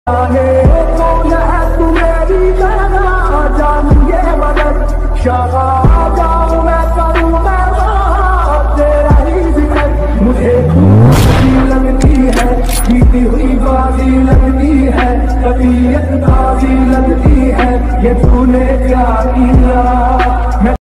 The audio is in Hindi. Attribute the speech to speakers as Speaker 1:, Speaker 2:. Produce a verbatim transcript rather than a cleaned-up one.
Speaker 1: मुझे लगती है जीती हुई बाजी लगती है, तबीयत बाजी लगती है, ये तूने क्या किया।